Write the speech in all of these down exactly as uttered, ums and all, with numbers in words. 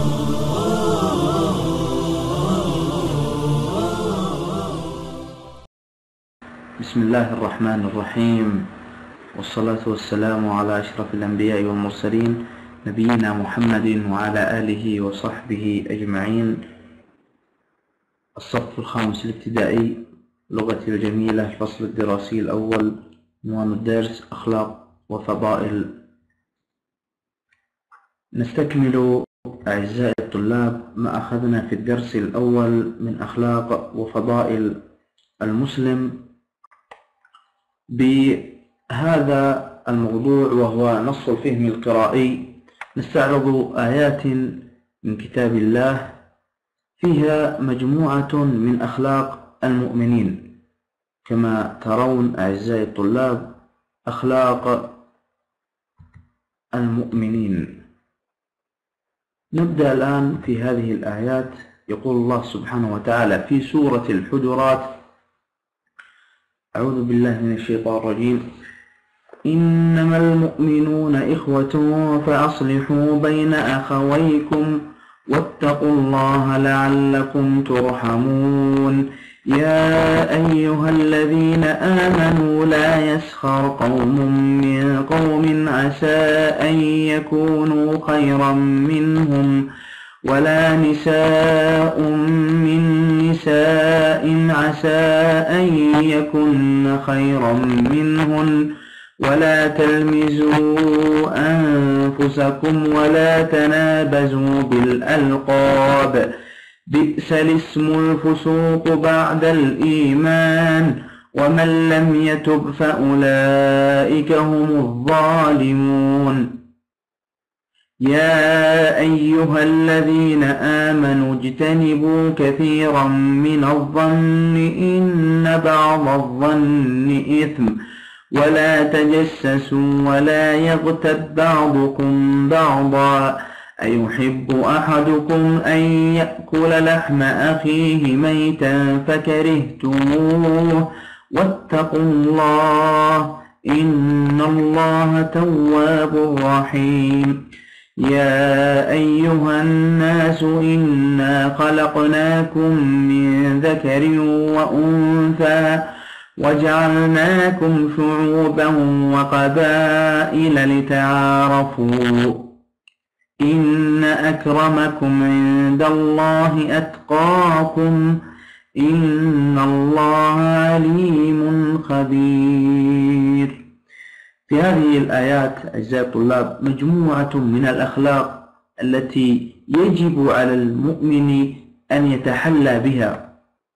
بسم الله الرحمن الرحيم، والصلاة والسلام على أشرف الأنبياء والمرسلين نبينا محمد وعلى آله وصحبه أجمعين. الصف الخامس الابتدائي، لغة الجميلة، الفصل الدراسي الأول، عنوان الدرس أخلاق وفضائل. نستكمل أعزائي الطلاب ما أخذنا في الدرس الأول من أخلاق وفضائل المسلم بهذا الموضوع، وهو نص الفهم القرائي. نستعرض آيات من كتاب الله فيها مجموعة من أخلاق المؤمنين. كما ترون أعزائي الطلاب أخلاق المؤمنين. نبدأ الآن في هذه الآيات. يقول الله سبحانه وتعالى في سورة الحجرات: أعوذ بالله من الشيطان الرجيم: إنما المؤمنون إخوة فأصلحوا بين أخويكم واتقوا الله لعلكم ترحمون. يا أيها الذين آمنوا لا يسخر قوم من قوم عسى أن يكونوا خيرا منهم ولا نساء من نساء عسى أن يكن خيرا منهن ولا تلمزوا أنفسكم ولا تنابزوا بالألقاب بئس الاسم الفسوق بعد الإيمان ومن لم يتب فأولئك هم الظالمون. يا أيها الذين آمنوا اجتنبوا كثيرا من الظن إن بعض الظن إثم ولا تجسسوا ولا يغتب بعضكم بعضا أيحب أحدكم أن يأكل لحم أخيه ميتا فكرهتموه واتقوا الله إن الله تواب رحيم. يا أيها الناس إنا خلقناكم من ذكر وأنثى وجعلناكم شعوبا وقبائل لتعارفوا إن أكرمكم عند الله أتقاكم إن الله عليم خبير. في هذه الآيات أعزائي الطلاب مجموعة من الأخلاق التي يجب على المؤمن أن يتحلى بها،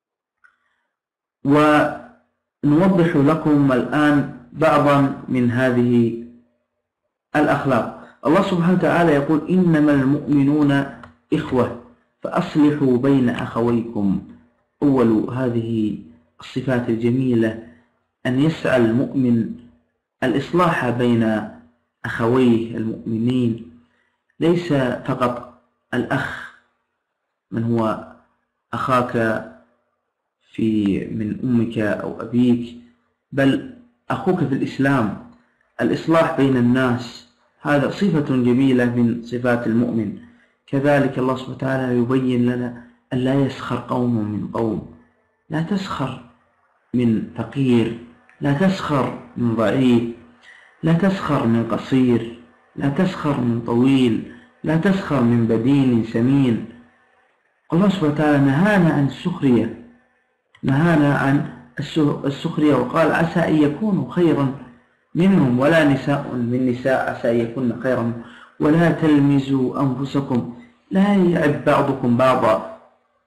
ونوضح لكم الآن بعضا من هذه الأخلاق. الله سبحانه وتعالى يقول: إنما المؤمنون إخوة فأصلحوا بين أخويكم. أول هذه الصفات الجميلة أن يسعى المؤمن الإصلاح بين أخويه المؤمنين، ليس فقط الأخ من هو أخاك في من أمك أو أبيك، بل أخوك في الإسلام. الإصلاح بين الناس هذا صفة جميلة من صفات المؤمن. كذلك الله سبحانه وتعالى يبين لنا أن لا يسخر قوم من قوم. لا تسخر من فقير، لا تسخر من ضعيف، لا تسخر من قصير، لا تسخر من طويل، لا تسخر من بدين سمين. الله سبحانه وتعالى نهانا عن السخرية، نهانا عن السخرية وقال: عسى أن يكونوا خيرا منهم ولا نساء من نساء عسى أن يكون خيرا منهم ولا تلمزوا أنفسكم. لا يعب بعضكم بعضا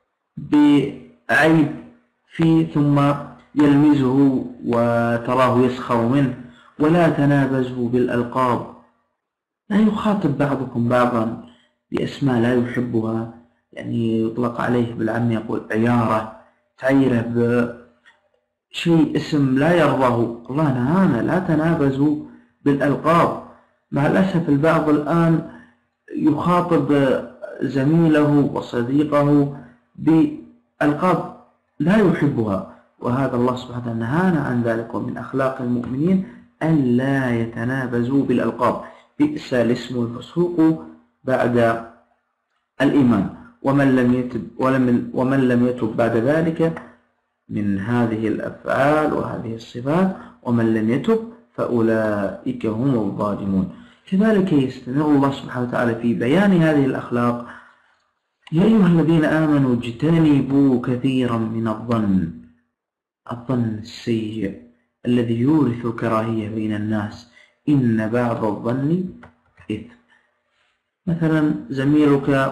بعيب فيه ثم يلمزه وتراه يسخر منه. ولا تنابزوا بالألقاب، لا يخاطب بعضكم بعضا بأسماء لا يحبها، يعني يطلق عليه بالعام يقول عيارة، تعيره بشيء اسم لا يرضاه. الله نهانا: لا تنابزوا بالألقاب. مع الأسف البعض الآن يخاطب زميله وصديقه بألقاب لا يحبها، وهذا الله سبحانه وتعالى نهانا عن ذلك. ومن أخلاق المؤمنين أن لا يتنابزوا بالألقاب. بئس الاسم الفسوق بعد الإيمان، ومن لم يتب ولم ومن لم يتب بعد ذلك من هذه الأفعال وهذه الصفات، ومن لم يتب فأولئك هم الظالمون. كذلك يستمر الله سبحانه وتعالى في بيان هذه الأخلاق: يا أيها الذين آمنوا اجتنبوا كثيرا من الظن، الظن السيء الذي يورث الكراهية بين الناس، إن بعض الظن إثم. مثلا زميلك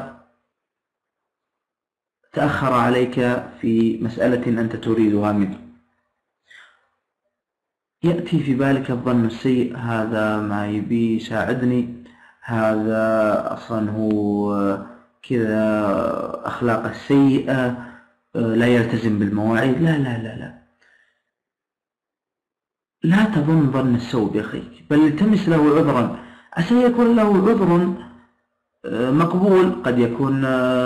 تأخر عليك في مسألة أنت تريدها منه، يأتي في بالك الظن السيء: هذا ما يبي يساعدني، هذا أصلا هو كذا أخلاقه السيئة، لا يلتزم بالمواعيد. لا لا لا لا لا تظن ظن السوء بأخيك، بل التمس له عذرا، عسى يكون له عذر مقبول. قد يكون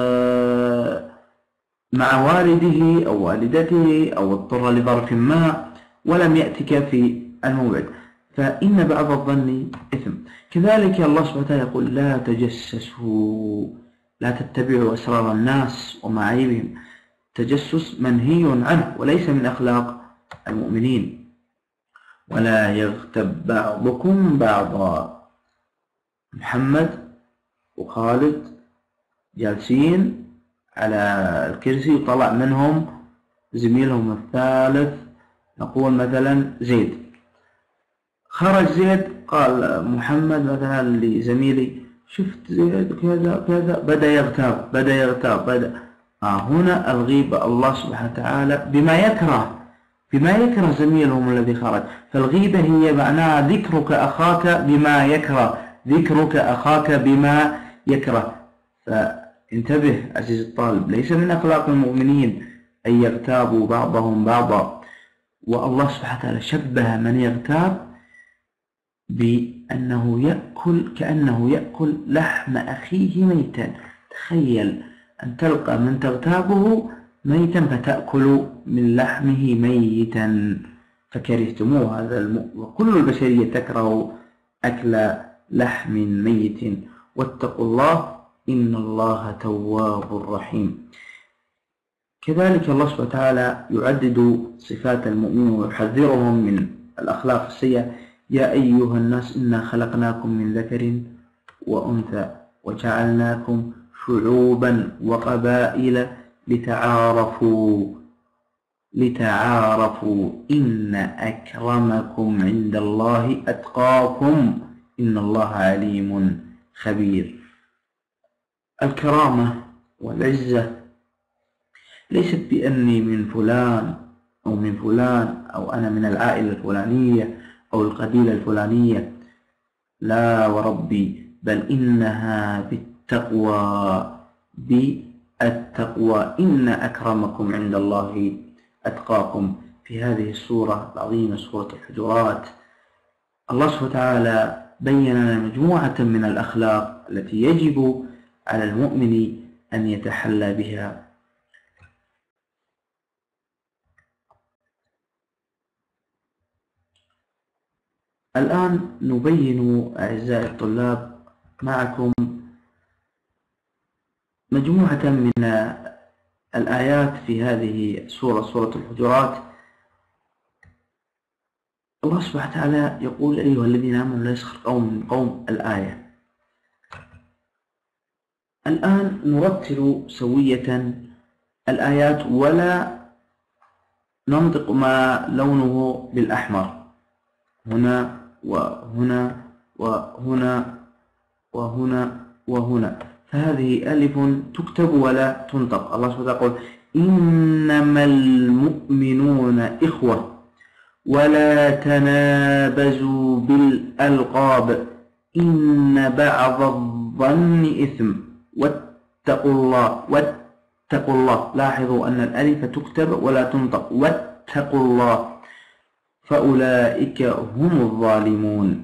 مع والده أو والدته، أو اضطر لظرف ما ولم يأتك في الموعد، فإن بعض الظن إثم. كذلك الله سبحانه وتعالى يقول: لا تجسسوا، لا تتبعوا أسرار الناس ومعايبهم. تجسس منهي عنه وليس من أخلاق المؤمنين. ولا يغتب بعضكم بعضا. محمد وخالد جالسين على الكرسي، وطلع منهم زميلهم الثالث، نقول مثلا زيد. خرج زيد، قال محمد مثلا لزميلي: شفت زيد كذا كذا، بدأ يغتاب بدأ يغتاب بدأ آه هنا الغيبة الله سبحانه وتعالى بما يكره بما يكره زميلهم الذي خرج. فالغيبة هي معناها ذكرك أخاك بما يكره ذكرك أخاك بما يكره. فانتبه عزيز الطالب، ليس من أخلاق المؤمنين أن يغتابوا بعضهم بعضا. والله سبحانه وتعالى شبه من يغتاب بأنه يأكل كأنه يأكل لحم أخيه ميتا. تخيل أن تلقى من تغتابه ميتا فتأكل من لحمه ميتا، فكرهتموه. هذا الم... وكل البشرية تكره أكل لحم ميت. واتقوا الله إن الله تواب رحيم. كذلك الله سبحانه وتعالى يعدد صفات المؤمنين ويحذرهم من الأخلاق السيئة: يا أيها الناس إنا خلقناكم من ذكر وأنثى وجعلناكم شعوبا وقبائل لتعارفوا لتعارفوا إن أكرمكم عند الله أتقاكم إن الله عليم خبير. الكرامة والعزة ليست بأني من فلان أو من فلان، أو أنا من العائلة الفلانية أو القبيلة الفلانية. لا وربي، بل إنها بالتقوى بالتقوى إن أكرمكم عند الله أتقاكم. في هذه السورة العظيمة، سورة الحجرات، الله سبحانه وتعالى بين لنا مجموعة من الأخلاق التي يجب على المؤمن أن يتحلى بها. الآن نبين أعزائي الطلاب معكم مجموعة من الآيات في هذه السورة، سورة الحجرات. الله سبحانه وتعالى يقول: أيها الذين آمنوا لا يسخر قوم من قوم. الآية. الآن نرتل سوية الآيات ولا ننطق ما لونه بالأحمر، هنا وهنا وهنا وهنا وهنا، فهذه ألف تكتب ولا تنطق. الله سبحانه وتعالى يقول: إنما المؤمنون إخوة ولا تنابزوا بالألقاب إن بعض الظن إثم واتقوا الله. واتقوا الله، لاحظوا أن الألف تكتب ولا تنطق. واتقوا الله فأولئك هم الظالمون.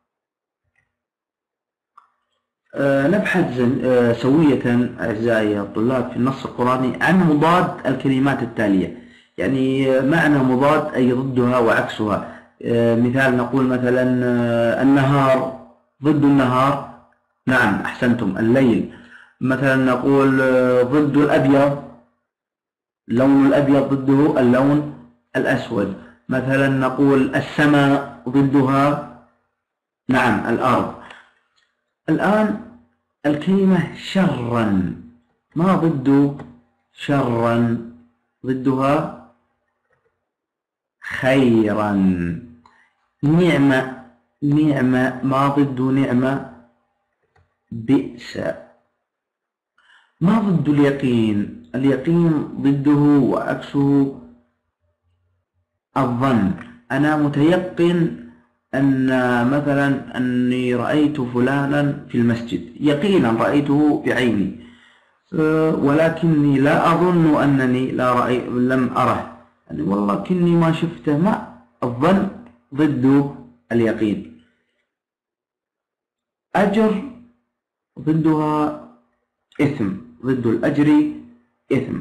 أه نبحث أه سوية أعزائي الطلاب في النص القرآني عن مضاد الكلمات التالية، يعني معنى مضاد أي ضدها وعكسها. أه مثال نقول مثلا أه النهار ضد النهار، نعم أحسنتم، الليل. مثلا نقول ضد الأبيض، اللون الأبيض ضده اللون الأسود. مثلا نقول السماء ضدها نعم الأرض. الآن الكلمة شرا، ما ضد شرا؟ ضدها خيرا. نعمة، نعمة ما ضد نعمة؟ بئس. ما ضد اليقين؟ اليقين ضده وعكسه الظن. أنا متيقن أن مثلا أني رأيت فلانا في المسجد، يقينا رأيته بعيني، ولكني لا أظن أنني لا رأي لم أره، يعني والله كني ما شفته. ما الظن ضد اليقين. أجر ضدها إثم، ضد الأجر إثم.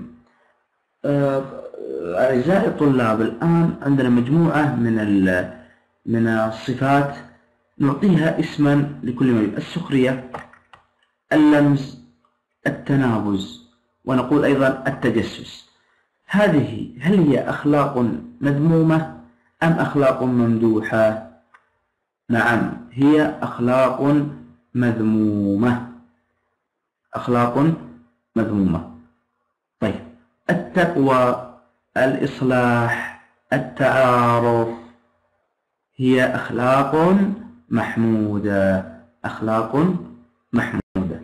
أعزائي الطلاب، الآن عندنا مجموعة من من الصفات نعطيها اسما لكل ما يلي: السخرية، اللمز، التنابز، ونقول أيضا التجسس. هذه هل هي أخلاق مذمومة أم أخلاق ممدوحة؟ نعم، هي أخلاق مذمومة، أخلاق مذمومة. طيب، التقوى، الإصلاح، التعارف، هي أخلاق محمودة، أخلاق محمودة.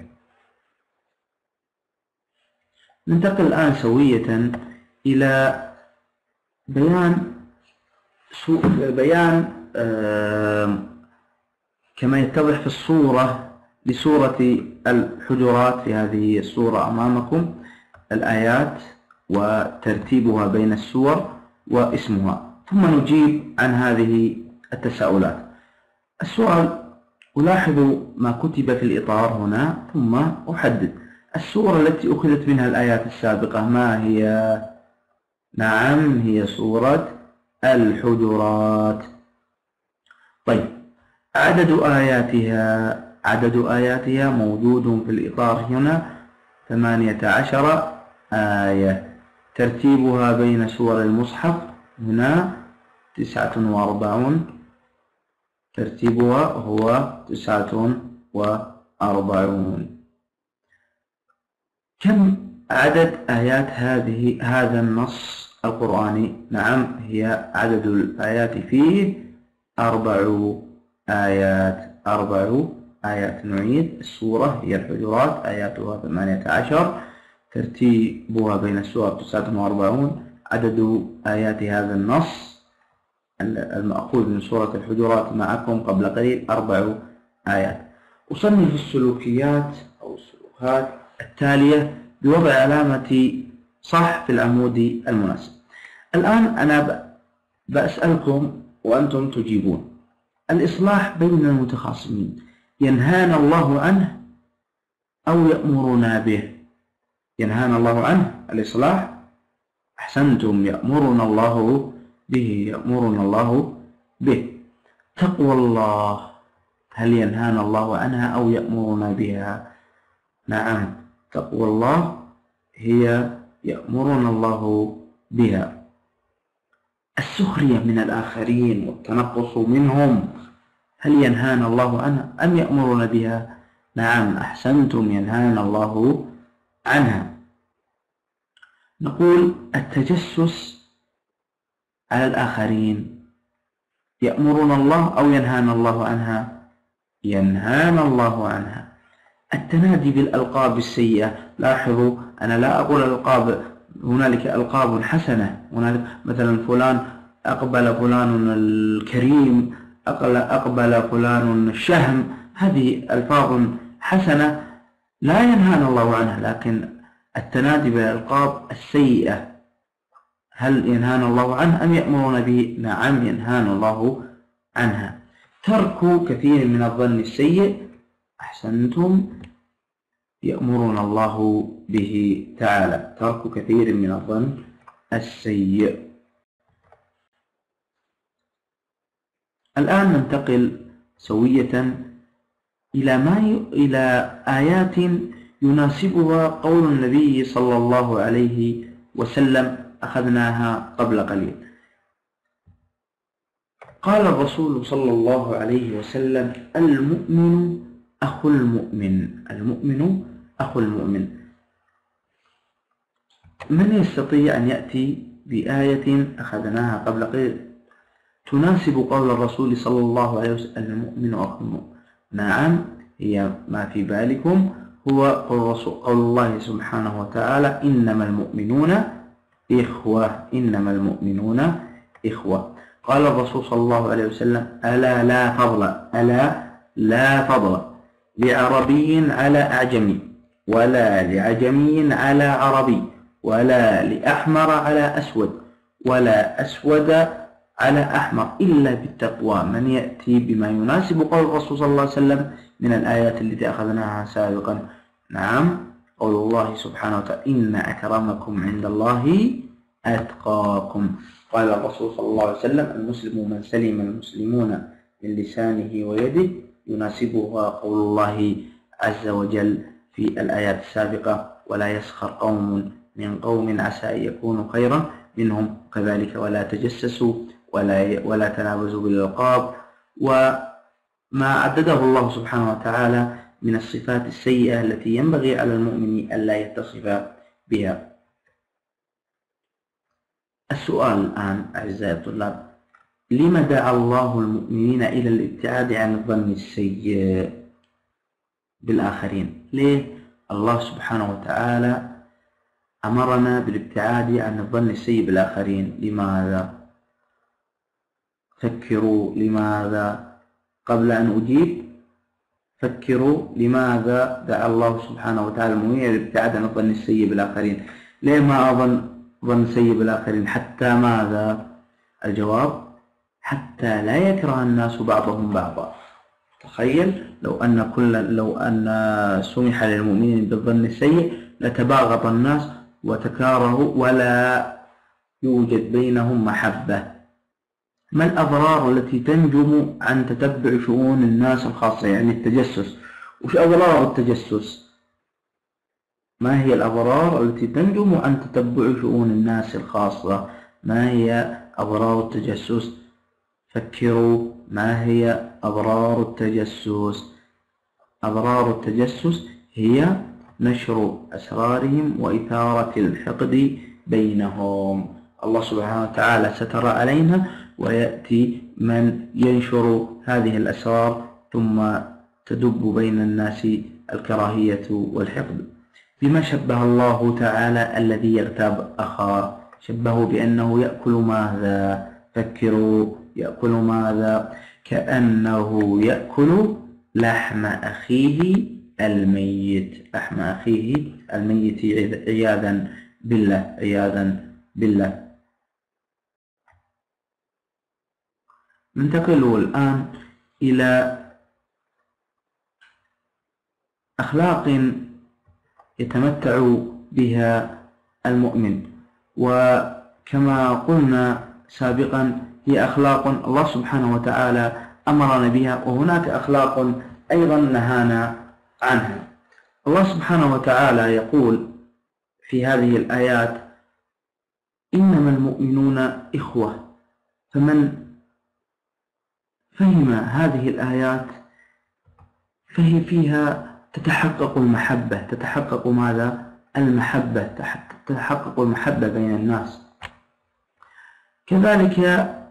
ننتقل الآن سوية إلى بيان بيان آه كما يتضح في الصورة لسورة الحجرات. في هذه الصورة أمامكم الآيات وترتيبها بين السور واسمها، ثم نجيب عن هذه التساؤلات. السؤال: ألاحظ ما كتب في الإطار هنا ثم أحدد. السورة التي أخذت منها الآيات السابقة ما هي؟ نعم، هي سورة الحجرات. طيب، عدد آياتها عدد آياتها موجود في الإطار هنا ثمانية عشر آية. ترتيبها بين سور المصحف هنا تسعة وأربعون، ترتيبها هو تسعة وأربعون. كم عدد آيات هذه هذا النص القرآني؟ نعم، هي عدد الآيات فيه أربع آيات، أربع آيات. نعيد: السورة هي الحجرات، آياتها ثمانية عشر، ترتيبها بين السور تسعة وأربعون، عدد آيات هذا النص المأخوذ من سورة الحجرات معكم قبل قليل أربع آيات. أصنف السلوكيات أو السلوكات التالية بوضع علامة صح في العمود المناسب. الآن أنا بأسألكم وأنتم تجيبون: الإصلاح بين المتخاصمين ينهانا الله عنه أو يأمرنا به؟ ينهانا الله عنه الإصلاح، أحسنتم، يأمرنا الله به، يأمرنا الله به. تقوى الله هل ينهانا الله عنها أو يأمرنا بها؟ نعم، تقوى الله هي يأمرنا الله بها. السخرية من الآخرين والتنقص منهم هل ينهانا الله عنها أم يأمرنا بها؟ نعم، أحسنتم، ينهانا الله عنها. نقول التجسس على الآخرين يأمرنا الله أو ينهانا الله عنها؟ ينهانا الله عنها. التنادي بالألقاب السيئة، لاحظوا أنا لا أقول الألقاب، هنالك ألقاب حسنة، هنالك مثلا فلان أقبل فلان الكريم، أقبل فلان الشهم، هذه ألفاظ حسنة لا ينهانا الله عنها. لكن التنادي بالألقاب السيئة هل ينهانا الله عنه أم يأمرنا به؟ نعم، ينهانا الله عنها. ترك كثير من الظن السيء، أحسنتم، يأمرنا الله به تعالى. ترك كثير من الظن السيء. الآن ننتقل سوية إلى ما ي... إلى آيات يناسبها قول النبي صلى الله عليه وسلم أخذناها قبل قليل. قال الرسول صلى الله عليه وسلم: المؤمن أخو المؤمن، المؤمن أخو المؤمن. من يستطيع أن يأتي بآية أخذناها قبل قليل تناسب قول الرسول صلى الله عليه وسلم: المؤمن أخو المؤمن؟ نعم، هي ما في بالكم هو قول الله سبحانه وتعالى: إنما المؤمنون إخوة، إنما المؤمنون إخوة. قال الرسول صلى الله عليه وسلم: ألا لا فضل، ألا لا فضل لعربي على أعجمي، ولا لعجمي على عربي، ولا لأحمر على أسود، ولا أسود على أحمر، إلا بالتقوى. من يأتي بما يناسب قول الرسول صلى الله عليه وسلم من الآيات التي أخذناها سابقا؟ نعم، قول الله سبحانه وتعالى: إن أكرمكم عند الله أتقاكم. قال الرسول صلى الله عليه وسلم: المسلم من سلم المسلمون من لسانه ويده، يناسبها قول الله عز وجل في الآيات السابقة: ولا يسخر قوم من قوم عسى أن يكونوا خيرا منهم، كذلك ولا تجسسوا ولا ولا تنابزوا بالألقاب، وما عدده الله سبحانه وتعالى من الصفات السيئة التي ينبغي على المؤمن ألا يتصف بها. السؤال الآن أعزائي الطلاب: لما دعا الله المؤمنين إلى الابتعاد عن الظن السيء بالآخرين؟ ليه الله سبحانه وتعالى أمرنا بالابتعاد عن الظن السيء بالآخرين؟ لماذا؟ فكروا لماذا قبل أن أجيب. فكروا لماذا دعا الله سبحانه وتعالى المؤمنين إلى الابتعاد عن الظن السيء بالآخرين؟ ليه ما أظن ظن سيء بالآخرين؟ حتى ماذا؟ الجواب: حتى لا يكره الناس بعضهم بعضا. تخيل لو أن كل لو أن سمح للمؤمنين بالظن السيء لتباغض الناس وتكارهوا ولا يوجد بينهم محبة. ما الأضرار التي تنجم عن تتبع شؤون الناس الخاصة، يعني التجسس؟ وش أضرار التجسس؟ ما هي الأضرار التي تنجم عن تتبع شؤون الناس الخاصة؟ ما هي أضرار التجسس؟ فكروا، ما هي أضرار التجسس؟ أضرار التجسس هي نشر أسرارهم وإثارة الحقد بينهم. الله سبحانه وتعالى ستر علينا، ويأتي من ينشر هذه الأسرار ثم تدب بين الناس الكراهية والحقد. بما شبه الله تعالى الذي يغتاب أخاه؟ شبهه بأنه يأكل ماذا؟ فكروا، يأكل ماذا؟ كأنه يأكل لحم أخيه الميت، لحم أخيه الميت، عياذا بالله، عياذا بالله. ننتقل الآن إلى أخلاق يتمتع بها المؤمن، وكما قلنا سابقا هي أخلاق الله سبحانه وتعالى أمرنا بها، وهناك أخلاق أيضا نهانا عنها. الله سبحانه وتعالى يقول في هذه الآيات: إنما المؤمنون إخوة. فمن فهم هذه الآيات فهي فيها تتحقق المحبة، تتحقق ماذا؟ المحبة، تتحقق المحبة بين الناس. كذلك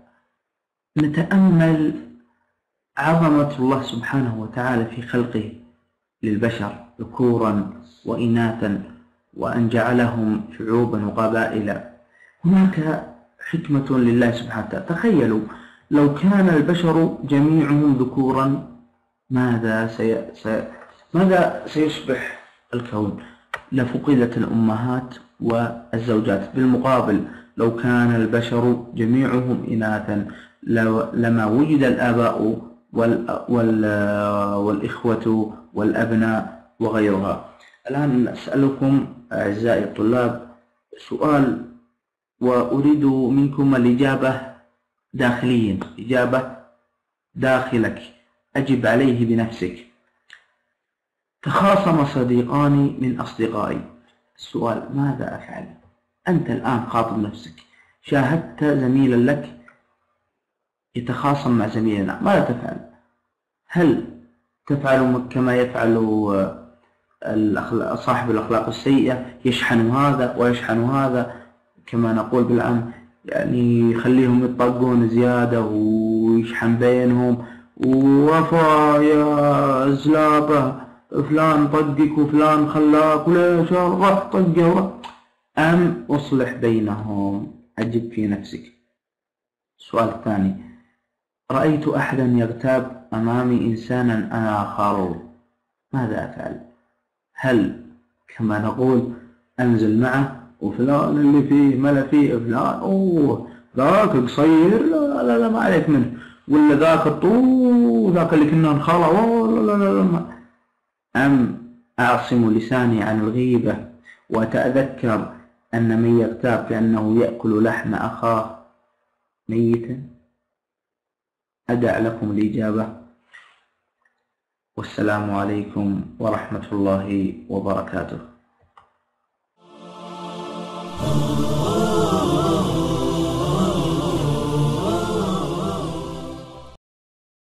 نتأمل عظمة الله سبحانه وتعالى في خلقه للبشر ذكورا وإناثا، وأن جعلهم شعوبا وقبائل. هناك حكمة لله سبحانه وتعالى. تخيلوا لو كان البشر جميعهم ذكورا، ماذا سي... سي... ماذا سيصبح الكون؟ لفقدت الأمهات والزوجات. بالمقابل لو كان البشر جميعهم إناثا لما وجد الآباء وال... وال... والإخوة والأبناء وغيرها. الآن أسألكم أعزائي الطلاب سؤال، وأريد منكم الإجابة داخليا، إجابة داخلك، أجب عليه بنفسك. تخاصم صديقان من أصدقائي. السؤال: ماذا أفعل؟ أنت الآن خاطب نفسك، شاهدت زميلا لك يتخاصم مع زميلنا، ماذا تفعل؟ هل تفعل كما يفعل صاحب الأخلاق السيئة، يشحن هذا ويشحن هذا كما نقول بالعام، يعني يخليهم يطقون زيادة ويشحن بينهم، ووفا يا زلابة فلان طقك وفلان خلاك وليش راح طقه، أم أصلح بينهم؟ أجب في نفسك. السؤال الثاني: رأيت أحدا يغتاب أمامي إنسانا أنا آخر، ماذا أفعل؟ هل كما نقول أنزل معه وفلان اللي فيه ملا فيه فلان، أوه ذاك قصير لا لا لا ما عليك منه، ولا ذاك الطول ذاك اللي كنا نخاله لا لا لا ما. أم أعصم لساني عن الغيبة وأتذكر أن من يغتاب فإنه يأكل لحم أخاه ميتا؟ أدع لكم الإجابة، والسلام عليكم ورحمة الله وبركاته.